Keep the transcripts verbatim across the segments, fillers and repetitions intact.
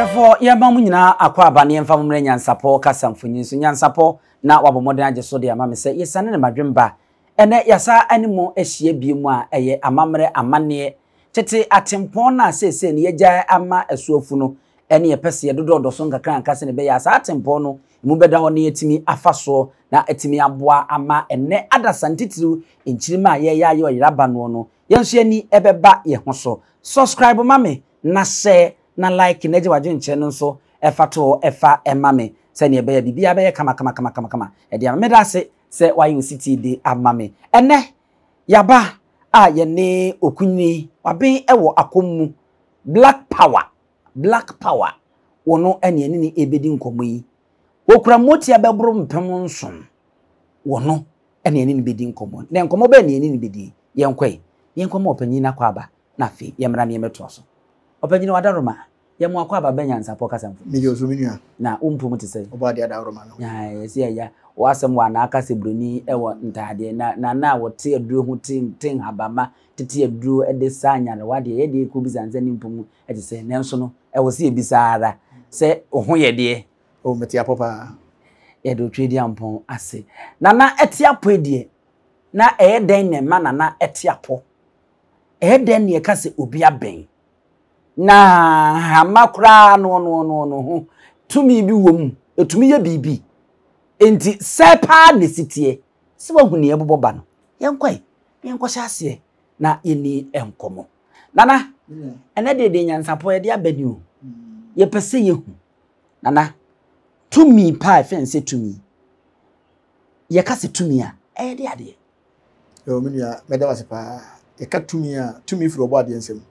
Therefore, ye mamu nyina akwa abane mfa mumre Nyansapo kasamfunyi so Nyansapo na wabomoden ageso de ama me se yesane ne madwemba ene yasa animo ehie biemu a eye amamre amane tete atempon na sese ne yegya ama asuofu no ene yepese yedodo so nkakran kase ne be yasa atempon no mu beda ho ne yetimi afaso na etimi aboa ama ene Asante titiru enchirima ye ya ye oyiraba no no yenso ani ebeba ye ho so subscribe mame na share na like na je wadwen channel so efa to efa emame se ne be ya bibia be kama kama kama kama kama e dia me da se se why city de amame ene yaba a ye ne okunni waben ewo akommu black power black power wono ene ene ni ebedi nkomo yi wokura moti abebro mpem nson wono ene ene ni bedi nkomo na nkomo be ne ene ni bedi yenkwe yenkomo opanyi na kwa aba na fe yemra ne yemeto so opanyini wadaroma ye mo akwa baba Nyansapo kasamfu mi yo so minua na umpu muti sai oba de adaroma no ya yes ya ya wasem wa na akase broni ewo ntade na na na wote aduro hu tin tin habama tete aduro ede sanya na wade ye de ko bizanza ni mpumu ete sai nenso no ewo se ebisara se oho ye de o meti apopa ye do twedi ampon ase na na ete apo edie na eye den ne ma na na ete apo eye den ne kase obi aben na hamakra no no no no tumi bi wom etumi ye bibi enti sepa ne sitie se wahuni ye boboba no yenkwai yenkwasha ase na yeni enkomo nana ene de de Nyansapo ye de abani o ye pese ye hu nana tumi pa fense tumi ye kase tumi a e de ade yo minua meda wasepa ye ka tumi a tumi firo obo ade nsem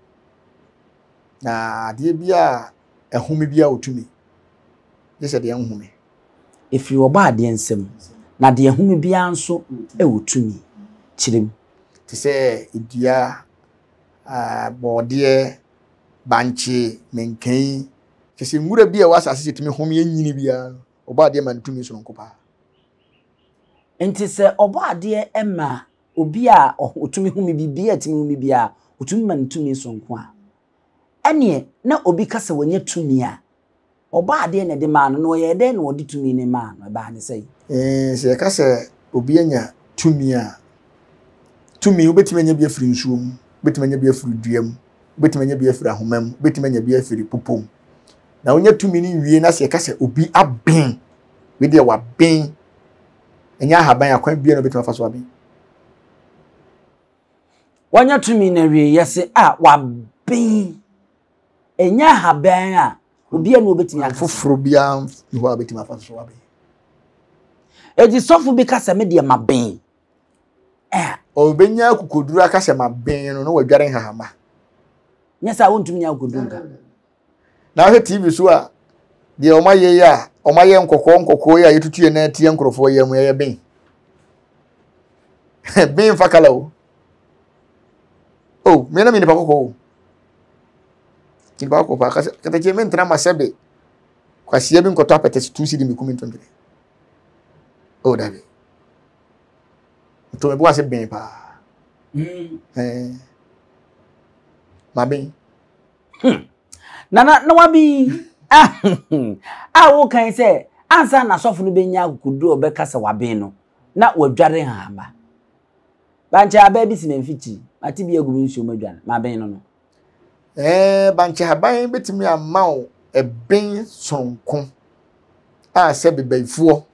na de bia ehumi bia otumi yese de ehumi efi oba ade nsem na de ehumi bia nso e otumi chirem ti se idia ah bode banchi menkan kese ngura bia wasase timi humi enyini bia oba ade man tumi so nkopa enti se oba ade ema obi a otumi humi bibia timi humi bia otumi man tumi so nko a ene na obi kasa wanya tumi a oba ade ne de ma no ye de na odi tumi ne ma no ba ne sei eh se kasa obi anya tumi a tumi obetimi anya bia firi nsuom obetimi anya bia firi duam obetimi anya bia firi ahomam obetimi anya bia firi popom na onya tumi ni wie na se kasa obi aben we de wa ben enya haban akwan bia no obetimi fa so aben wanya tumi na wie yese a wa ben enya haban a obi anu obetimi afoforo bia ni ho obetimi afa so aben eji sofu bi kasa me de ma ben eh obenya kukoduru akase ma ben no no wadware hahama nyesa wontumi nya kukodunka na he T V so a de omaye ya omaye nkokọ nkokọ ya yetutu na tie nkrofo ya mu ya ben ben fakala o oh me na me ni pakoko ti ba ko pa kata je men tra masebe kwasi ebi nkoto apete two cedi mi kumi ntombe oh dabi to me bo ase ben pa mm eh ma ben hmm nana na wabi ah ah wo kan se ansa na sofu no benya kukudu obekasa waben no na wadware hamba bancha aba bi sinamfiti ati bi agumi nsuo madwane ma ben no no eh banche haban betimi amao e ben sonko a se bebaifuo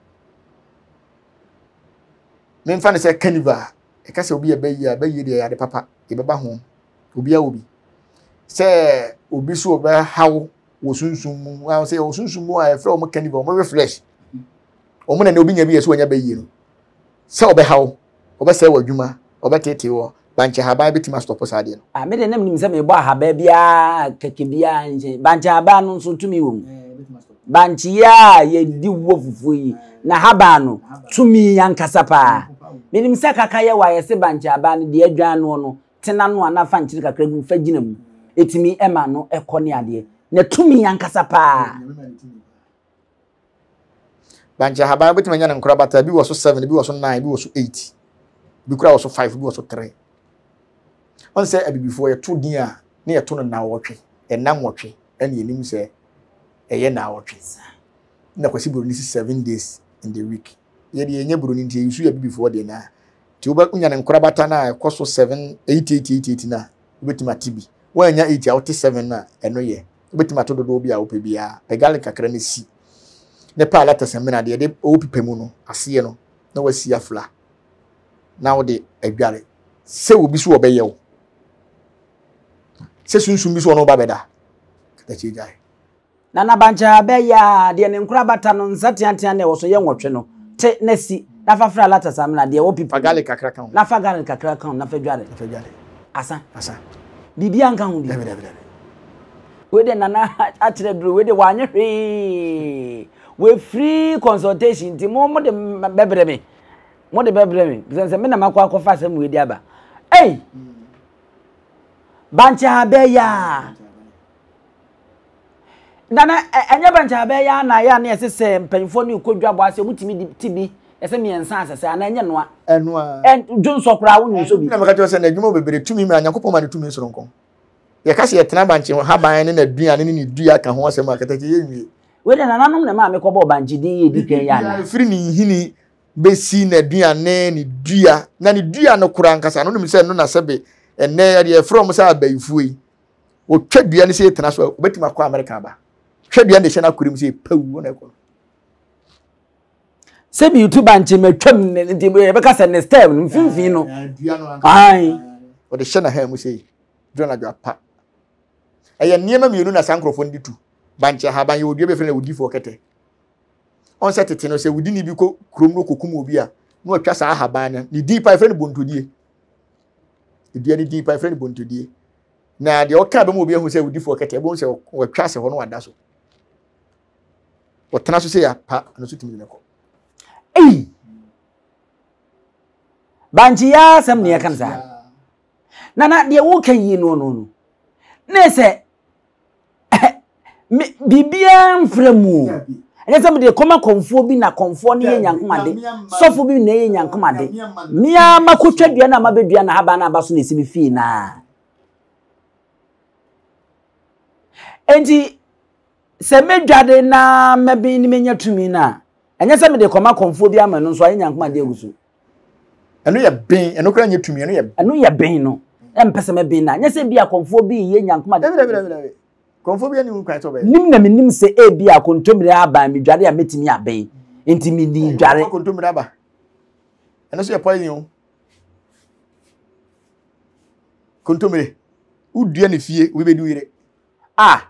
memfa ne se carnival e ka se obi e bayi a bayi de ya de papa e beba ho obi a obi se obi so obi hawo wo sunsun mu a se wo sunsun mu a e fra o mo carnival mo refresh o mo na ne obi nya bi ye so nya bayi no se obi hawo obi se wadwuma obi tete wo banche haba betima stop sade no ah me de nam nim se me bo haba bia keke bia nje banche haba no so tumi wo eh betima stop banche ya ye di wo fufu yi na haba no tumi yankasa pa me nim se kaka ye wa ye se banche haba no de adwan no no tena no anafa nchiri kakra gu fa gina mu etimi ema no ekone ade na tumi yankasa pa banche haba betima nya na nkura bata bi wo so seven bi wo so nine bi wo so eight bi kura wo so five bi wo so three on say abibifo ye to din a na ye to no na wotwe enam wotwe ene enim se eye na awotwe na kwasi buroni seven days in the week ye de enye buroni ntie yusu ya before de na ti oba kunya ne nkora bata na koso seven eight eight eight eight na obetima tibi wanya eight out seven na eno ye obetima to dodo bi a ope bia pegali kakra na si ne pa lata semina de de opipemu no ase no na wasi afla na wo de adware se obi so obeye wo se sunsun bi so no ba beda kata chi gai na na bancha be ya de ne nkura bata no nsatiantia na wo so ye nwotwe no te na si na fafra lata samina de wo pipa pegali kakra kan na fa gali kakra kan na fa dware na fa dware asa asa bibia nka hu di dabe dabe dabe we de nana atire duro we de wanye hwe we free consultation ti mo mo de bebre me mo de bebre me because me na makwa akofa asem we di aba eh bancha beya nana enye bancha beya na ya na esese mpanfo ni kodwa bo ase mutimi tibi ese me ensa asese ana enye noa enoa en jonso kra wo nso bi na makati ose na adwuma bebere tumi me anyankopɔ ma ne tumi soronko ye ka se ye tena banche ha ban ne na duane ne ne dua ka ho asem akataki ye nwie we de nana nom na ma me kobo banchi din ye dikan ya na firi ni hini besi na duane ne dua na ne dua no kura nkasa no nim se no na sebe enne ye from sa abayifu yi o twa dua ne se tena so obetima kwa America ba twa dua ne hye na kurim se pawu na ko se bi YouTube banchi metwam ne be ka se ne step mfimfin no ai o de hye na ha mu se dua na pa eye niema mienu na sankrofo ndi tu banchi ha ban ye odua be fere na odi fo kete on set tete no se wudi ni bi ko krom no kokum obi a no atwa sa ha ban ne ni di pa fere ne bontodie edua ni di pa fere ne bontodie na de o ka be mo obi ehu se wudi fo kete bo se o twa se ho no wada so o tena so se ya pa no so timi ne ko eh banchi ya sam ne kan sa nana de wo kan yi no no no ne se bibia mfremu anya sam de koma Komfo bi na Komfo ne ye nyankoma de sofo bi na ye nyankoma de mia makotwa dua na mabedua na haba na abaso na esimi fi na enti se medwade na mabi ni menya tumi na anya sam de koma Komfo bi ama no so aye nyankoma de egusu eno ye ben eno kra nya tumi eno ye eno ye ben no empese me ben na anya se bia Komfo bi ye nyankoma de dabe Komfo bi ani nkwan to be nim na menim se e bia kontomire aba me dware a metimi aben enti mi di dware kontomire aba eno so ye poison kontomire udua ne fie we be du ire ah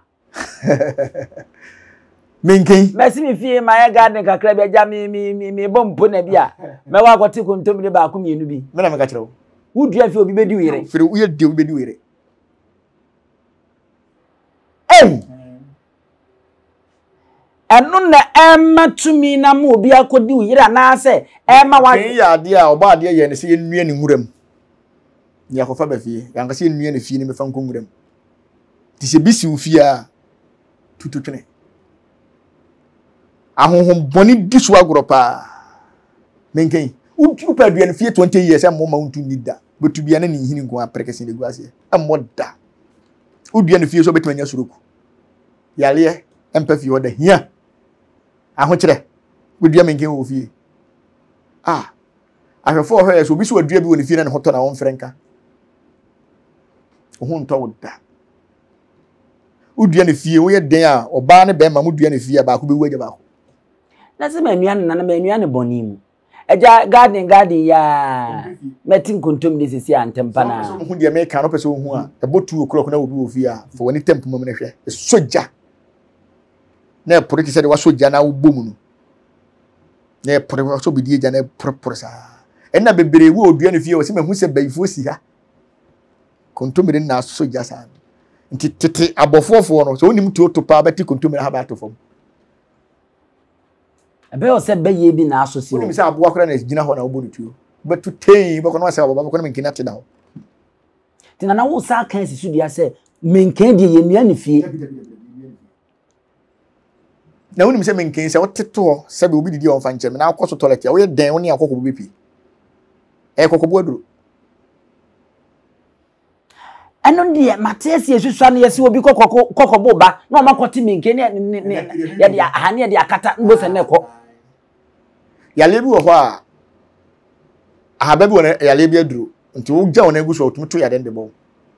menken mesi mi fie ma ya garden kakra bi aja mi mi mi bompo na bia me wa kwoti kontomire ba ko mienu bi me na me ka kire wo udua fie obi be du ire fere uye de obi be du ire eh enu na ema tumi na mu obi akodi uyira na ase ema wa ken ya ade a oba ade ye ne se yenua ne nguram ni akofa ba fie yanka se yenua ne fie ne mefa nko nguram ti se bisi u fie a tututwene ahonhom boni disu agoropa menken u pa dua ne fie twenty years am mo untu nida betu bia na ne hini nko aprekese ne guase am moda u dua ne fie so betu anya suroku yale empa fie oda hia aho kire budua menken wo fie ah ahwefo ho yeso obi so wadua bi woni fie na ne hoto na won frenka ohun to woda udua ne fie wo ye den a oba ne be ma mu dua ne fie ba ko be waja ba ko na se manua ne na manua ne boni mu eja garden garden ya metin kontom de sisi antempa na so hu de me ka no pese hu a e botu okro na obi wo fie a fo woni tempo mam ne hwe soja na poriti se de wasoja na wo bomu no na poriti so bidie ja na porpor sa enna bebere wo odua ne fie wo se ma hu se baifo si ha kontomire na soja sa nti tete abofofo no so onim tuoto pa beti kontomire ha ba to fom ebe o se beye bi na aso si onim se abo akora na gina ho na wo bodu tuo betu tei beko no se abo beko no menkina te da ho tina na wo sa kan sisu dia se menkan die ye nua ne fie na wonim se menken se woteto se be obi didi on fa nche me na akoso toilet ya wo ye den wo ne akoko bo bepi e kokko bo aduro eno de matesi esusua ne yesi obi kokoko kokobo ba na o makoti minke ne ya de ahane de akata mbo se ne ko yale bi wo ho a ahaba bi wo ne yale bi aduru nti wo gya wo na eguso otumto ya de ndebo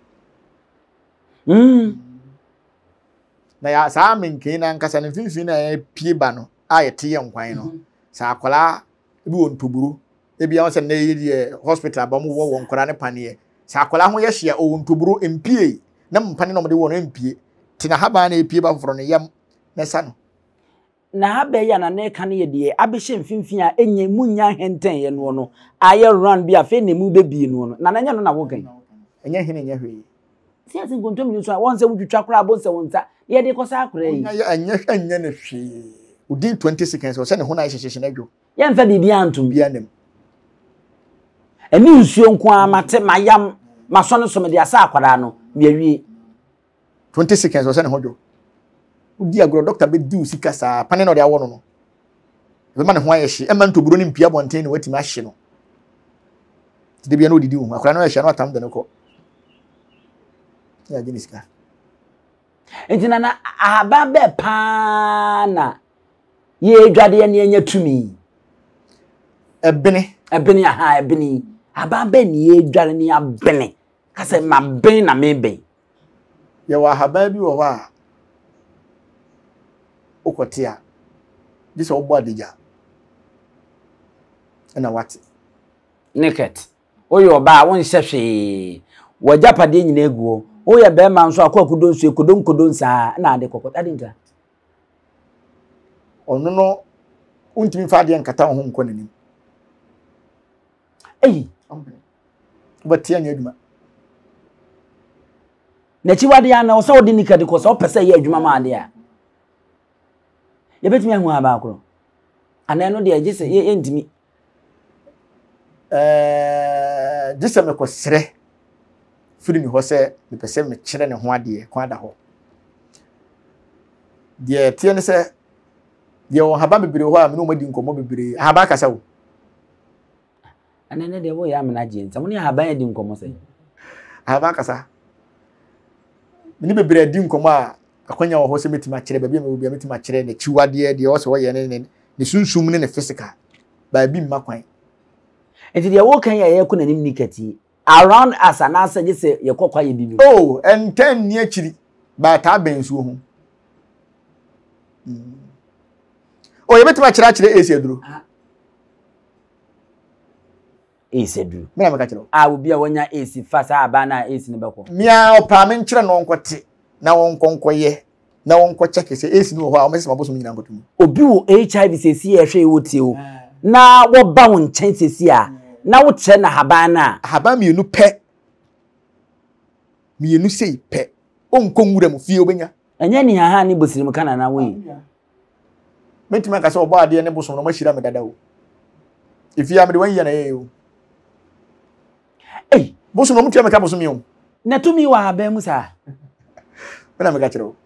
mm na ya sa minke na nkasa ne finfin na pie ba no a yete ye nkwan no sa akola bi wo ntoburu ebi ya se na ye hospital ba mu wo wo nkora ne panie sa akola ho ye hye o ntoburu empie na mpane no de wo no empie tina haba na epie ba foro no yam na sa no na haba ya na ne ka ne ye de abehye mfimfin a enye munya henten ye no no aye run bi afa ne mu bebi no no na nanya no na wo kan enye hene enye hwe si asi nkontom ni so a won se wutwitwa kora abon se wonta ye de kosa akora yi enye enye ne hwe udi twenty seconds o se ne ho na hyehyehye na dwo ye mfa bibia antum bia nem emi nsuo nko amate mayam maso no so me de asa akwara no me awie twenty seconds o se ne ho dwo udi agro doctor be di usika sa pane no de awo no no be ma ne ho ayehye e ma ntoburo ni mpia bonten ne watima ahye no de bia no didi hu akwara no ahye no atam de ne ko ya jiniska entina na ahaba be pa na ye dwade ne anya tumi ebene ebene aha ebene aba be ne ye dware ne abene kase ma ben na me ben ye wa haba bi wo wa okotia disa obo adija na what naked oyo ba won hwehwe wajapade nyina eguo oye be ma nso akwakudo nso ekodo nkodo nsa na ade kokota ade nta ono no untimi fa de nkata ho nko nanim ei batia nya aduma na chiwade ya na oso odi nikade ko so pese ye adwuma ma ade a ye betimi ahu aba akro ana no de agise ye entimi eh disa me ko sere firi mi ho se me pese me kire ne ho ade ko ada ho de tie ne se de wo haba bebere ho a me no madi nkomo bebere haba kasa wo ana ne de wo ya me na je nta mo ne haba ya di nkomo se haba kasa ni bebere di nkomo a akwanya wo ho se metima kire ba bia me wo bia metima kire ne chiwade de wo se wo ye ne ne sunsum ne ne physical ba bi mma kwan enti de wo kan ya ye ko nanim nikati around us and answer just say ye kokwa ye bibi oh and ten ni akiri ba ta bensuo ho mm. Oh ye betima kira kire esi aduro esi aduro me na meka kire ah obi a wonya esi fasa aba na esi ne beko mia opa me nkire no nkote na won konkoye na won ko check se esi no ho a o mese maboso nyina nkotum obi wo H I V sesi ye hwe wo tie o na wo ba won chen sesi a na wo tre na haban na haban mi enu pe mi enu sei pe onko nwura mu fie obenya enya ni ha ni bosirim kana na wo yi mentima ka se obo ade ne boso no mashira me dada o ifia me de wan ye na ye o eh boso no mutia me ka boso mi o na tumi wa haban mu sa me na me ka kire o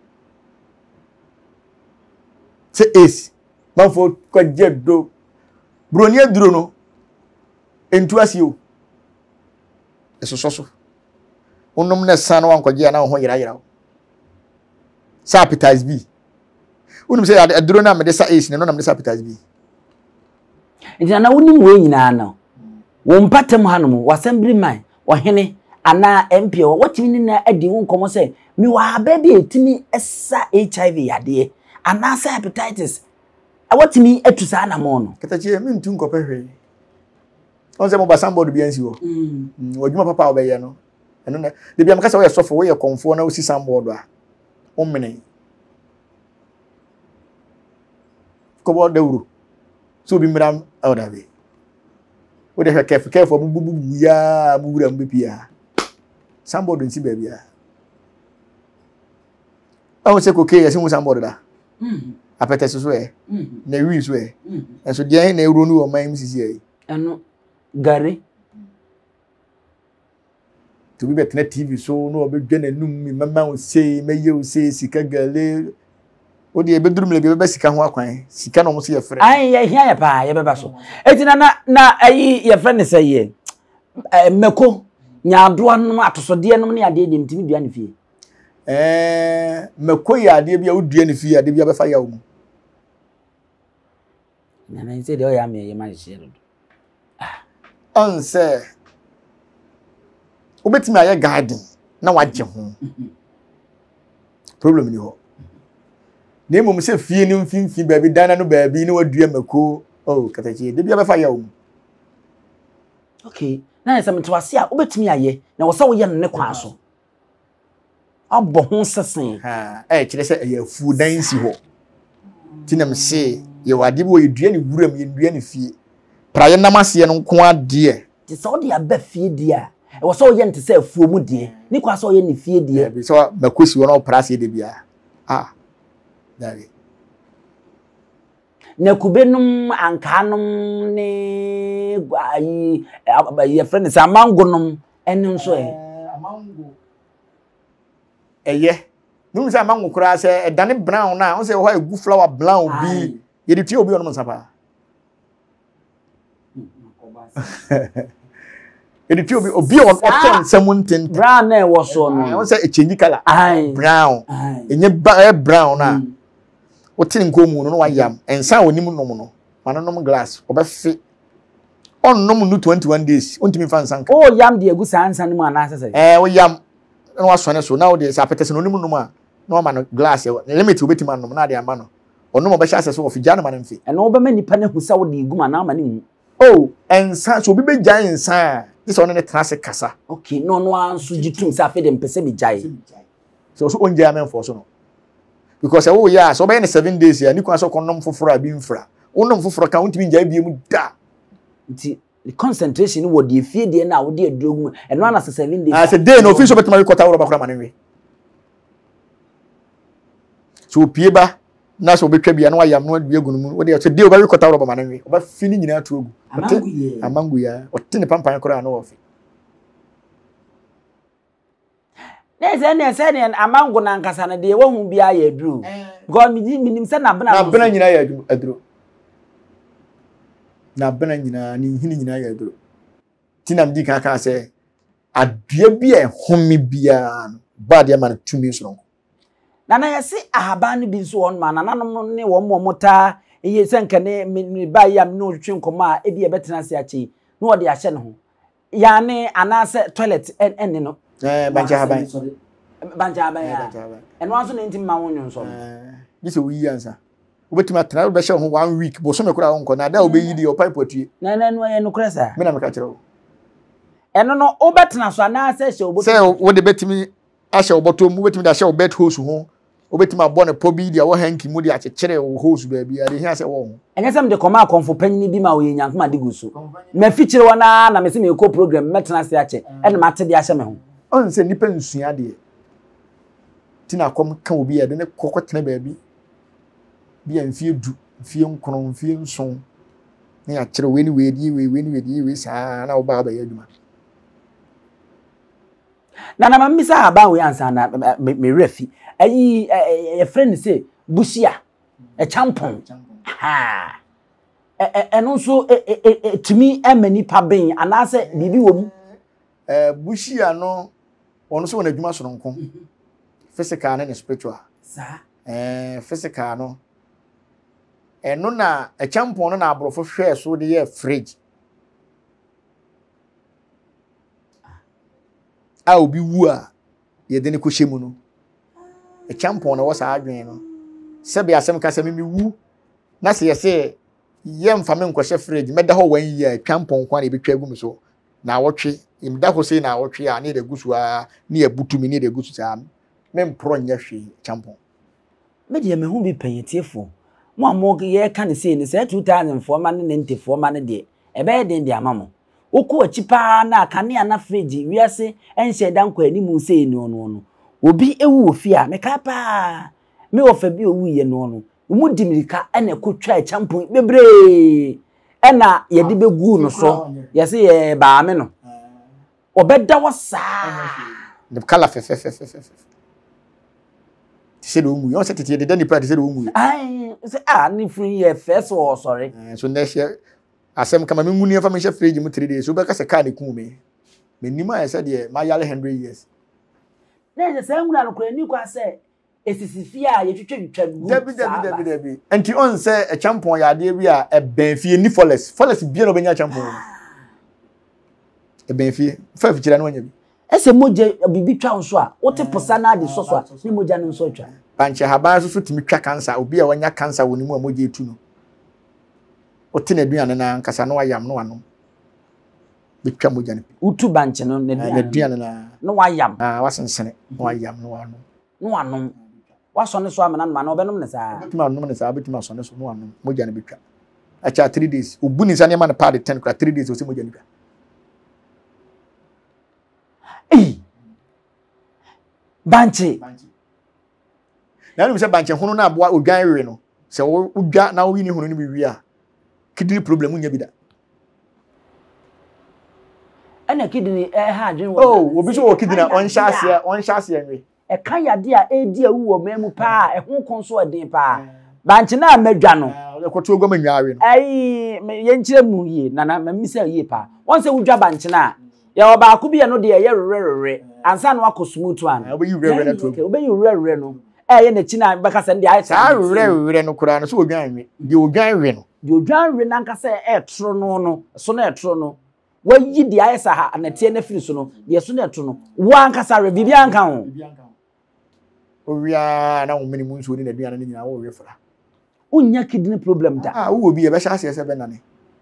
se es manfo ko jedo broni aduro no entu asio eso soso onnom na san wan kwaje na ho yira yira sa appetize bi unum se aduro na me de sa es ne no na me de sa appetize bi enti na wonim we nyina na wo mpatem hanom wasambri man ohene ana M P o watimi na adi wo nkomo se mi wa aba bi etimi esa H I V yade ana sa hepatitis awatimi etusa na mo no ketachi mi ntu nkope hwe on se mo ba sambo do bi ansi wo mm odwuma papa obeye no eno na de bia mkasa wo ye sofo wo ye Komfo na wo si sambo do a o mene ko bo dawru so bi mram awda be wo de hwe kef kef bu bu bu ya bu wura mbepia sambo do nsi ba bia awu se ko ke yesi mu sambo do da mm apete so e mm na wi so e enso de na ewro nu o man msisi e eno gari to be betna T V so no obedwa nanum mi mama o sei meye o sei sika gale o de ebeduru mle be be sika ho akwan sika no mo se ye frɛ ai ye hia ye pa ye beba so etina na na ayi ye frɛ ne sɛ ye meko nyadoa no atosode no ne ade de ntimi dua ne fie eh makoyi ade bia wodua ne fie ade bia befa yawo mu na na nse de o ya me ye ma hye do on say obetimi aye garden na wagye ho problem ni ho na emom se fie ni mfimfi baabi dana no baabi ni wadua mako oh katachi de bia befa yawo mu okay na yesa metwase a obetimi aye na wo sa wo ye no ne kwa so abo ho sesen ha eh kire se aye fu dan si ho tinam se ye wade bo ye dua ni wuram ye dua ni fie praye namase no nko ade ti so de aba fie die a e wo sa wo ye nte se afuo mu die ni kwa so wo ye ne fie die bi so makosi wo no prase de bia ah dare na kubenum ankanum ne ayi ye friend sa mangonum enin so e amango eye num se amango kura se edane brown na on se ho egu flower brown bi ye de tie obi ono nsapa ye de tie obi obi on oton semuntin brown na e wo so no on se e change color brown enye brown na wotini nkomu no wayam ensa onim nom no manonom glass obefe onnom no twenty-one days ontimi fa nsanka oh yam de egu sansa no mu anasese eh wo yam no wasone so na wo de sa petese no onim nom a no ma no glass limit obeti man nom na de ama no onnom obehya asese wo figya no ma nfe eno wo be mani pa na hu sa wo de egu ma na ma ne hu oh ensa so obi be gyan ensa this one ne trase kasa okay no no anso gitum sa fe de mpese bi gyae so so onje amen for so no because oh yeah so be seven days ya ni kwa so konom foforo abi mfra wonom foforo ka wontimi gyae bi mu da nti the concentration wo de fie de na wo de adrogu eno na seven days ah se day no official betima rekota wo ba kora manwe so pieba na so betwa bia na wayam no adua gunu mu wo de so day wo ba rekota wo ba manwe wo ba fini nyina to ogu amangu ye amangu ya otine pampan kora na wo fi nese ne se ne amangu na nkasa na de wo hu bia ya aduru god mi minim se na bena na bena nyina ya aduru na bena nyina ni hini nyina ya aduru tinam di kan kan se adua bia homi bia bad ya man tumi so na na yesi ahaba no bi nso won ma na nanom ne wo mo mota eye senka ne me ba ya me no twetwe nkoma e bi e betena se achi no wo de ahye ne ho ya ne anase toilet en no eh banja haban banja haban ya eno anso ne ntim ma wonyo nso eh bi se wi yansa obetuma atena be hye ho one week bo so me kura won ko na da obeyi di o pipe atue na na no ye no kura sa me na me ka kire wo eno no obetena so anase hye oboto se wo de betimi ahye oboto mu betimi da hye obet hose ho obetuma bo ne pobi di wo hanki mu di akekere wo hose ba bia de hia se wo ho enyesem de koma Komfo panyin bi ma wo ye nyankoma de gusu ma fikyire wona na me se me ko program metena se ache ene mate de ahye me ho on se nipa nsua de tina kom ka obi ya de ne kokotena ba bi bia mfie du mfie nkron mfie nson ne akere we ni we di we we ni we di we sa na wo ba ba ya aduma na na mamisa aba we ansa na me refi ayi e friend say busia e champon ha e eno so e timi emani pa ben anase bibi wo mu eh busia no ono so wona adwuma so nko physical and spiritual sa eh physical no eno na e champon no na abrofo hwe so de ye fridge a obi wu a ye de ne ko hyemu no e champon na wo sa adwen no se be asem ka se mi wu na se ye se ye mfa me nkɔhye fridge meda ho wan yi a champon kwa na be twa gu mi so na wotwe imda ho se na wotwe a ne de gusu a ne ya butumi ne de gusu sa me mpro nya hwe champon me de me hu bi panyetiefo mo amog ye ka ne se ne se two thousand four ma ne ninety four ma ne de e be de de amamo oku achipa na kanea na fridge wiase enhye dankwa ani mu se ni ono ono obi ewu ofi a me ka pa me ofa bi owu ye no ono mu dimirika ene kotwa champon bebre ena ye de begu no so ye se ye ba me no obeda wasa the color fe fe fe fe fe se do mu yo se tete de dani pride se do mu ai se ah ni free ye first or sorry so next year asem kama me nguni fa me hye fridge mu three days so be ka se ka ne ku me menima I said ye my yale one hundred years. Na the same una no ni kwa say esisifie a ye twetwe twetwa gu. Debi debi debi debi. Enti on say a champon ya de bi a e benfie ni forest. Forest bia no benya champon. E benfie. Fa fikira no nya bi. Ese moje bibi twa nso a wote posa na ade so so a ni moja no nso twa. Panche haban so so timi twa cancer obi a wanya cancer woni mu a moje etu no. Wote na duane na nkasa no wayam no wanom. Bitwa moja ne. Utu banche no na duane. Na duane na. No wayam. Ah wasensene. No wayam no wanom. No wanom. Wasone so amana ma na obenom ne saa. Betima anom ne saa betima asone so no wanom. Moja ne bitwa. Acha three days. Obuni sa ne ma ne pa de ten kra three days o se moja ne bitwa. Eh. Banche. Na no se banche hono na aboa odwan wewe no. Se wo odwa na wo wi ni hono ni bi wi a. Kidney problem nya bi da. Ana kidney eh ha adwen wo. Oh, obi so wo kidney on hyase on hyase enwe. E kan yade a edi awu wo memu pa e ho konso odin pa. Banche na amadwa no. E kwoto ogwa manwawe no. Ai ye nkyere mu yie nana mamisa yie pa. Won se wudwa banche na ya oba ko bia no de ye rerere ansa no akosumutu an. Obeyi rerere na to. Obeyi rerere no. Eh ye na china baka se ndi ai sa rerere no kura no so odwan we. Di odwan we no. Di odwan we nanka se e tro no no. So na e tro no. Wayi di ai sa ha na tie na firi so no. Ye so na e tro no. Wa anka sa re bibia anka ho. Owia na wo meni mu nso ni na duane ni nyina wo we fra. Unya kidney problem da. Ah wo bi e be hyase se be nane.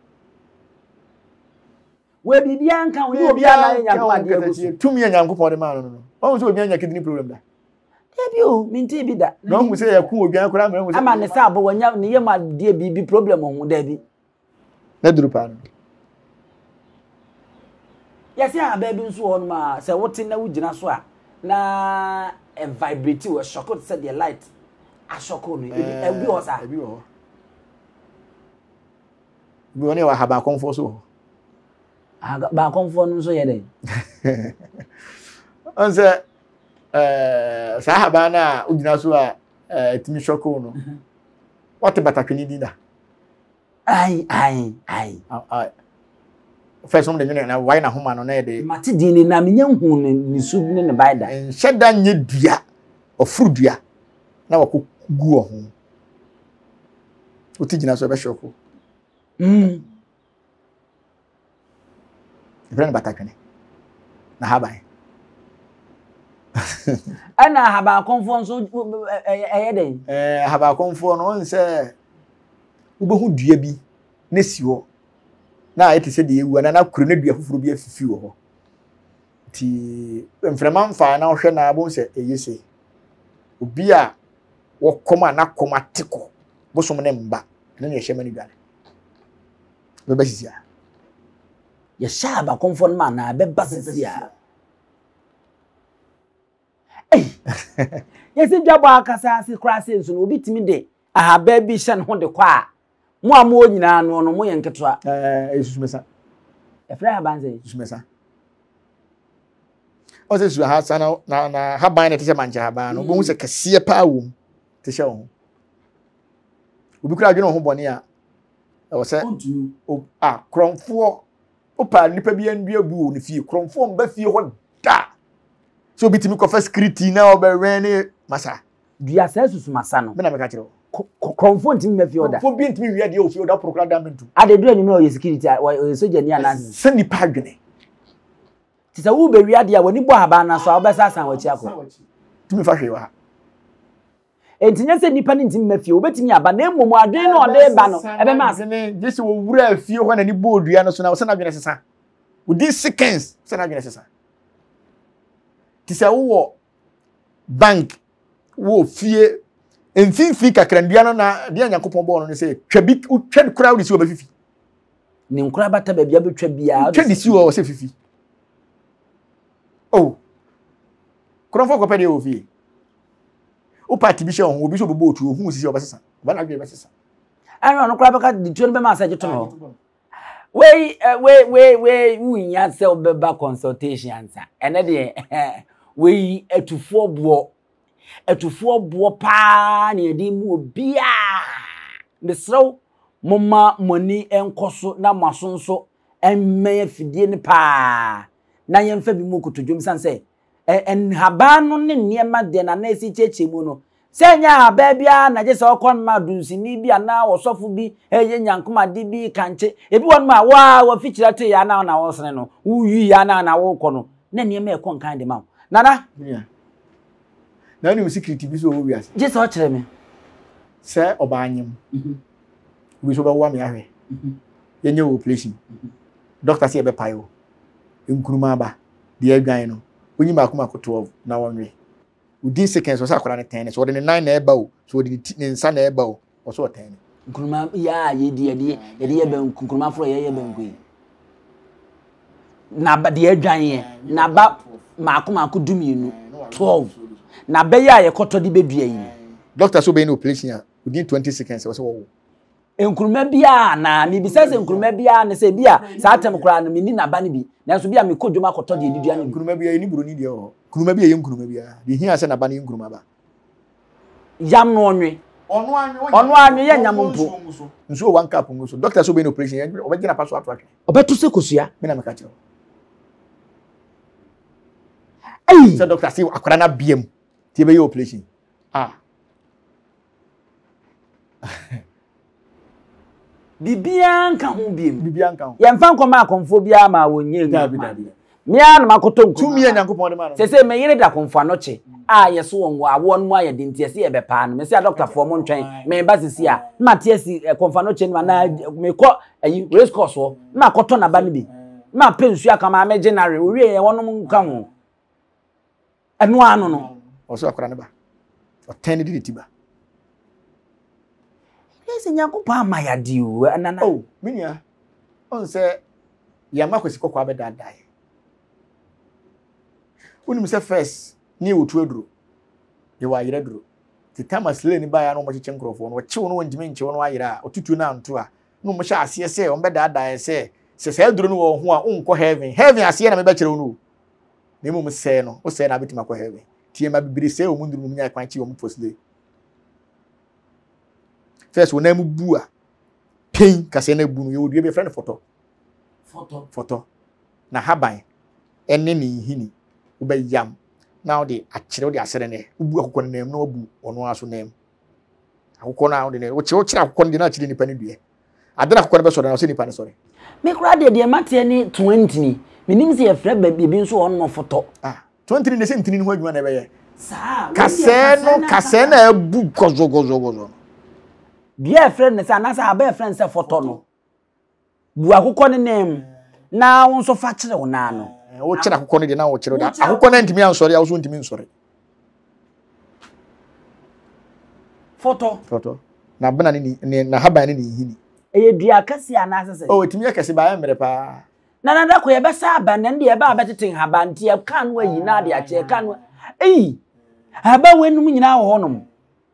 We bibia nka wo obi ana nyanko ade agusu tumi nyanko pon de ma no no won so obi anya kidney problem da ebi o minti bi da no hu se ya ku obi an kura ma hu se ama ne sa bo wanya ne yema de bibi problem hu da bi na duru pa no ya se aba bi nso won ma se wote na wugina so a na e vibrate we shock it said the light a shock no e bi o sa e bi o bi woni wa haba Komfo so ba Komfo no so ye den onse eh sahaba na ugina so a etimi shoko no what batakini dinda ai ai ai ai first one de na why na homa no na de mate din na menya hu ni su ni ne baida enhyeda nye dua ofurudua na wako gu ho otigina so be shoko mm Ibrahim batakane na haban ana haba Komfo so eye den eh haba Komfo no on se ubehu dua bi na si ho na ete se de ewu na na kuro na dua fufuru bi afifi ho ti mfrema mfa na hwe na abo se eyese obi a wo koma na koma tiko bosom ne mba na ne hye mani dwale be basisia ya shaba Komfo ma na be basisia eh yesi dwabo akasa se krase nso no obi timi de aha ba bi hye ne ho de kwa mo amo nyina no no mo ye nketwa eh esusumesa efra haban se esusumesa o se su ha sana na na haban na tese manche haban no bo hu se kase pa wo te hye ho obi kura adwene ho bone a e wo se o a kromfo opa nipa bi an bia bu ne fie kromfo mba fie ho da so bitimi ko fa security na oberene masa dua sa susu masa no me na me ka kire Komfo ntimi me fie oda Komfo bi ntimi wi ade o fie oda prokra da mentu ade dua ni me o security o soja ni anan se nipa adwene ti sa wo be wi ade a woni bo haba na so obesa san wachi akọ timi fa hwe wa entinya se nipa ni ntimi me fie obetimi aba na emom adwen na ode ba no ebe ma ne jesi wo wura fie ho na ni bodua no so na wo se na adwene sesa within seconds se na adwene sesa ti sa wo bank wo fie enfinfi kakrandua no na de anyakopon bo no ne se twabi twa crowd si wo ba fifi ni nkura bata ba bia betwa bia twa di si wo se fifi oh Komfo ko pede wo fie o party bi she ho obi so bobo otu ohun sisi obasesa ba na dwe besesa ano no kura baka di tuo no be ma saje to no we we we we wunya se obeba consultation answer ene de we etufo bo etufo bo pa na edi mu obia mesrew momma moni enkoso na masonso emme fidie ne pa na yemfa bi mu kotodwom san se en haba no ne niema de na na esi cheche mu no senya haba bia na je se okon ma dunsini bi ana osofo bi eye nyankoma de bi kanche ebi won ma wa wa fichira te ya na na wonsene no uyi ya na na wo kɔ no na niema e kon kan de ma nana yeah na ni secret bi so wo wi ase je se o kire me se obaanyem mhm bi so be wa me ahwe mhm yenye operation doctor say e be payo nkuruma ba de adwan no onyi ma akoma ko twelve na wonwe within seconds so akora ne ten so de nine na eba o so de ne nsa na eba o so ten nkuruma ya ye die die ye de ye be nkuruma fro ye ye be nkui na ba de adwan ye na ba ma akoma ko dumienu twelve na be ya ye koto de bedua yi doctor so be no operation within twenty seconds so wo enkuruma bia na mi bisa se enkuruma bia na se bia sa atem kura na mi ni na ba ne bi na so bia mi kodwuma koto de didua ne enkuruma bia ni buru ni de o enkuruma bia ye enkuruma bia de hia se na ba ne enkuruma ba yam no onwe onu anwe onu anwe ye nyam mpo nso one cup nso doctor so be no operation ye obegina pa so ato atwe obetu se kosua me na me ka kire ai se doctor say akora na biem tie be ye operation ah bibian ka ho biem bibian ka ho ye mfa nkoma Komfo bia ma wonye dabi dabi mia na makoto nku tumi ya nyankopon de ma no se se me yire da Komfo anoche a ye so won awo no aye de ntie se ye be pa no me se doctor for mo ntwen me ba sisi a ma tie si Komfo anoche no na me ko ayi race course wo ma koto na ba ne bi ma pensu aka ma me general ori ye wonom nka ho eno anu no o so akora ne ba o ten di ti ba ese nyankopon amaya di o anana oh minia on se ya makwesi kokko abeda dai unim se first ni otu aduro ye wa yire duro ti tamas le ni ba ya no mo chiche nkrofo no chiwo no wonjime nche wo no ayira otutu na nto a no mo sha ase se on beda dai se se se aduro no wo ho a unko heaven heaven ase na me be kire wo no na mo se no o se na betima ko heaven tie ma bibiri se o munduru mu nya kwan chi wo mo posle first when I'm bua pain kase na bu no you be friend photo photo photo na haban enne ni hini wo be yam now the akire wo de asere ne bu akokɔ nem na obu ono aso nem akokɔ na wo de ne wo kire wo kire akokɔ de na akire nipa ne due adena akokɔ be so na so nipa ne sore me kura de de mate ni twenty ni minim se ye frɛ ba bi nso ono photo ah twenty ne se ntini ho adwuma na be ye sa kase no kase na abu gozo gozo gozo bia friend ne sa na sa aba friend se photo no bu akokɔ ne nem na wo nso fa kire wo na no wo kire akokɔ ne de na wo kire da akokɔ na ntimi ansori a wo so ntimi nsori photo photo na bana ni na haban ne ni hini eye dua kase ana asese oh etimi akase ba ya mere pa na na da ko ye be sa aba na de ye ba beteten haban tie kan wa yi na de ache kan ei haba wenum nyina wo honom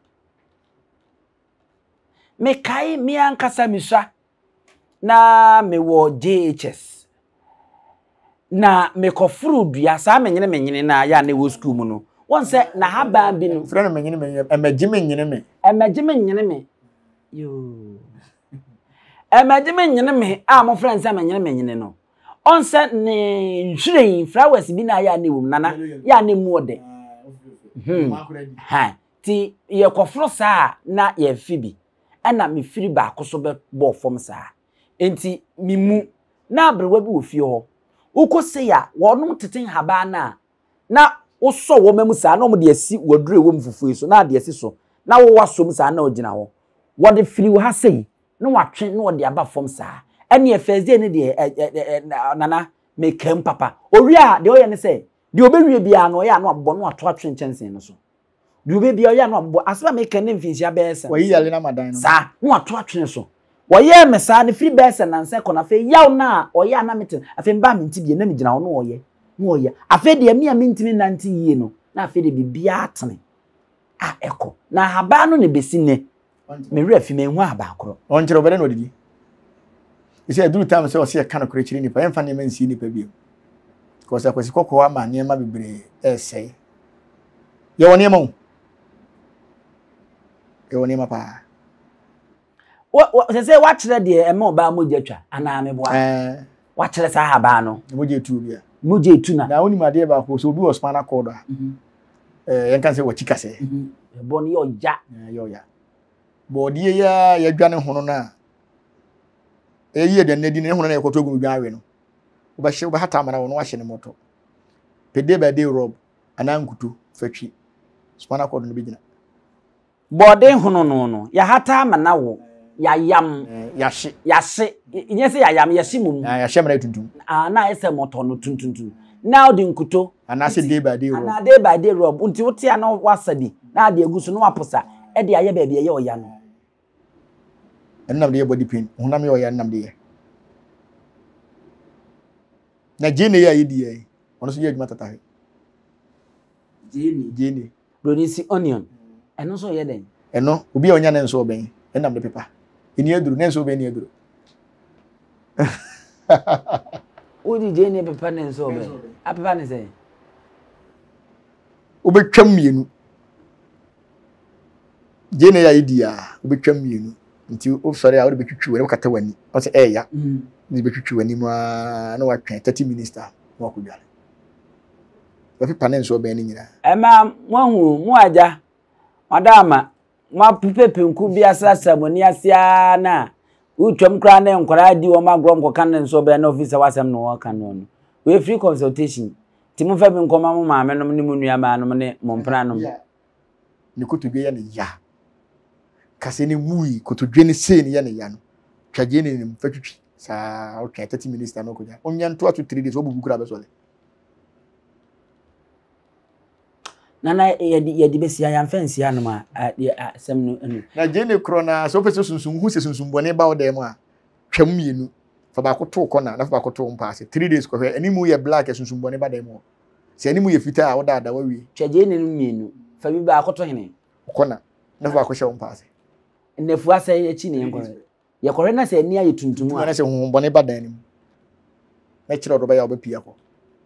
me kai mi ankasa misha na me wo J H S na me kofuru dua sa menyene menyene na ya na wo school mu no won se na haba bi no frɛ no menyene menyene emagime nyene me emagime nyene me yo emagime nyene me a mo friend sa menyene menyene no on se ne nhwiren flowers bi na ya na wo nana ya na mu ode hmm ha ti ye kofuru sa na ye fibi ana me firi ba akoso be bo fom saa enti mimu na abrewa bi wo fie ho ukose ya wonom teten haba na na wo so wo mamu saa na mo de asi wadure wo mfufu so na de asi so na wo wasom saa na ogina ho wo de firi wo ha sei na watwe na wo de aba fom saa ene e feze ne de nana me kem papa owi a de oye ne se de obewie bia no ya na abbo no ato atwe nchensen no so de obebia oya no abbo aseba me ken ne mfinsia be esa wa yi yale na madan no saa no ato atwe so woye me saa ne free best na nse kona fe yaw na oye na metin afi mba minti bie na me gina ho no oye no oye afi de mi a mintimi nanti yie no na afi de bibia atene a eko na haba no ne besi ne me wura fi me hu haba akoro on kire obere no odidi ise aduru time se o se ka no kire kire nipa emfa ne mansi nipa biem because akwasi kokko ama ne ma bibire esei ye woni ma ye woni ma pa wa se se wa kire de e ma ba mo jatwa ana me boa eh wa kire sa haba no mo je tu bia muje tuna na woni ma de ba ko so obi was spinal cord a eh yen kan say wachika say bo ne yo ja yo ya bo de ya ya dwane hono na eyi de na di ne hono na ekoto gu dwanwe no wo ba hye wo ba hata amana wo no ahye ne moto pede ba de rob anankutu fatwi spinal cord no begina bo de hono no no ya hata amana wo ya yam ya hye ya hye inye se ya yam ya hye mum ya hye mara tuntum ah na ese moto no tuntuntu now de nkuto anase day by day rob na day by day rob unti wote ana wasadi na de agusu no waposa e de aye ba bia ye oya no ennam de body pain hunam ye oya ennam de na jene ya yidi ye ono so ye adwuma tata he jene jene bronisi onion eno so ye den eno obi onya ne nso oben ennam de pepa eni aduru ne nso oben ni aduru odi jene pepa ne nso oben a pepa ne se obetwam mienu jene ya yidi ya obetwam mienu nti o sori a o betwitwi we kata wani o se eh ya ni betwitwi wani ma na wa twen thirty minutes ta wa ko dwale wa fi panel so be ni nyina e ma mo hu mo aja madama ma pepe nku bi asasa moni asia na utwam kra na nkora di wo magro nko kan nso be na officer wasem no wo kan no we free consultation ti mo fa bi nkoma mo ma me no ni mo nua ma no ne mo mpra no ni kotodwe ya ne ya kase ne mui kotodwe ne se ne ya ne ya no twaje ne ne fatwitwi sa o twen thirty minutes ta no ko ja onya nto ato three days obubu kra be so le nana yedi yedi besi ya fence ya no ma asem no anu na jene krona so pese sunsun hu se sunsun bone ba odem a twam mienu fa ba ko to kona na fa ba ko to mpaase three days ko hwe animu ye black sunsun bone ba dem se animu ye fita a woda ada wawi twaje ne no mienu fa bi ba ko to hene kona na fa ba ko hwe mpaase nefu asa ye chi ne nko ye kore na se ni aye tuntum a na se hu bone ba dan nim na kire odo ba ya obapia ko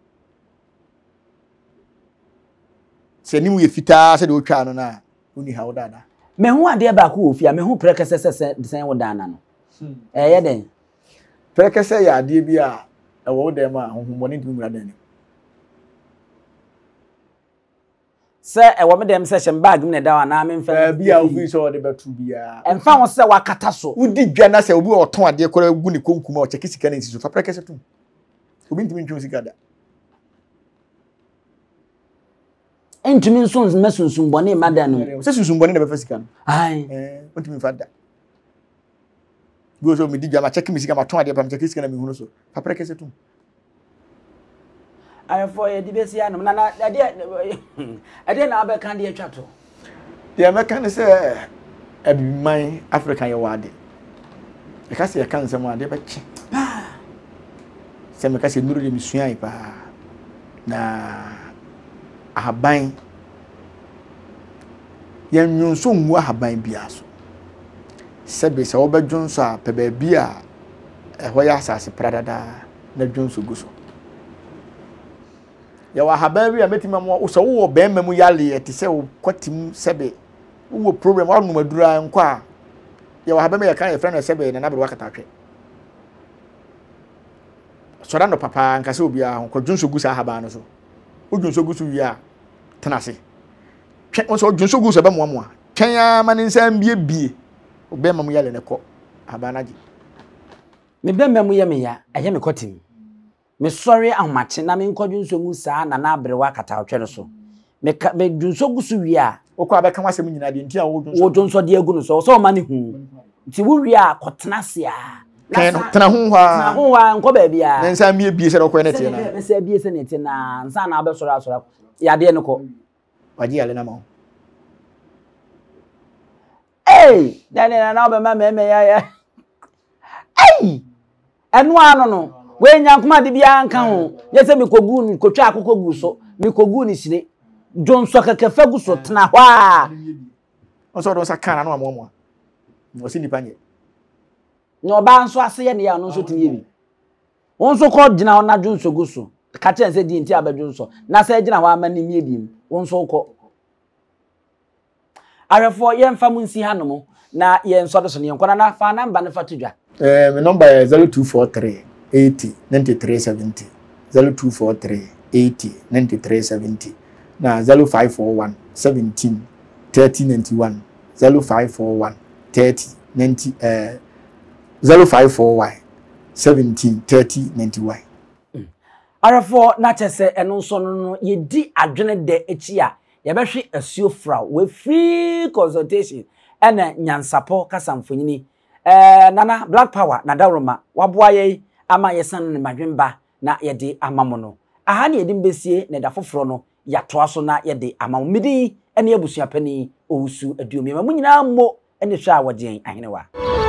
se ni mu ye fita se de otwa no na uni ha wodada me hu ade ba ko ofia me hu prekese se sen wodana no eh ye den prekese ya ade bi a e wo dem a hu bone ntim mura dan nim se e wo me dem se shem bag me da wa na me mfa bi a ofi so de betu bia emfa wo se wakata so udi dwa na se obi oton ade kora gu ni konkum a o cheki sika na nsi so fa prekese tum obi ntimi ntwe sika da entumi nso mesunsun bone madanu se sunsun bone na be fasika no ai eh ntumi fada go so mi di jama check mi sika ma ton ade pa mi check sika na mi hunu so fa prekese tum ai for ye di besi anum na na ade ade na abe kan de atwa to de me kan se Abibirem African ye wade e ka se ye kan se mo ade be chi se me ka se nuru de mi suan pa na ahaban yan nyonso nwu ahaban bia so sebe se obedwonso a pe ba bia ehwo ya asase pradada na dwonso guso ya wa ahaban bia metima mo so wo be memu yale eti se wo kwatim sebe wo problem wa no madura nko a ya wa ahaban ya kan ya friend sebe na na be wakatatwe so da no papa nkase obi a ko dwonso guso ahaban no so odwonso gusu wi tenase twen won so odwonso gusu be moamo a twen ya ma ne nsam bie bie obe mam yale ne ko abanaji me be mem ye me ya aye me kotim me sorry ahmache na me nkodwonso mu saa na na abrewa kata otwe no so me me dwonso gusu wi a okọ abeka wasem nyina de ntia wo dwonso wo dwonso de agu no so so ma ne hu nti wo wi a kotenase a Ken tena hunwa na hunwa nko ba bia na nsa mie bie se ko ne tie na na se bie se ne tie na nsa na abe soro asoro ya de ne ko waji yale na ma eh dane na na obe ma me me ya ya eh enu ano no we nyankoma de bia nka ho ye se mi kogu ni kotwa akoko gu so mi kogu ni sire jonso kekefa gu so tena hwa on so don sa kana na mo mo mo si nipa nye no ba nso ase ye ne ya no nso timi bi won so ko gina ona jonso gu so ka chen se di nti abadwonso na se gina hwa amani mi bi won so ko arefo ye mfa mu nsi hanom na ye nso do so ne nkona na fa namba ne fa tudwa eh my number is zero two four three eighty ninety-three seventy zero two four three eighty ninety-three seventy na zero five four one seventeen thirty ninety-one zero five four one thirty ninety uh zero five four one seventeen thirty ninety-one. Arafo na chese eno nso no ye di adwene de echi a ye behwe asuo fra we free consultation ene Nyansapo kasamfonyini eh nana black power na dawroma waboa ye ama yesan ne madwemba na ye de amamono aha ne yedi mbesie ne da foforo no ya toa so na ye de amamidi ene abusuapani owusu aduomi ma munyina mo ene hwa wode ahene wa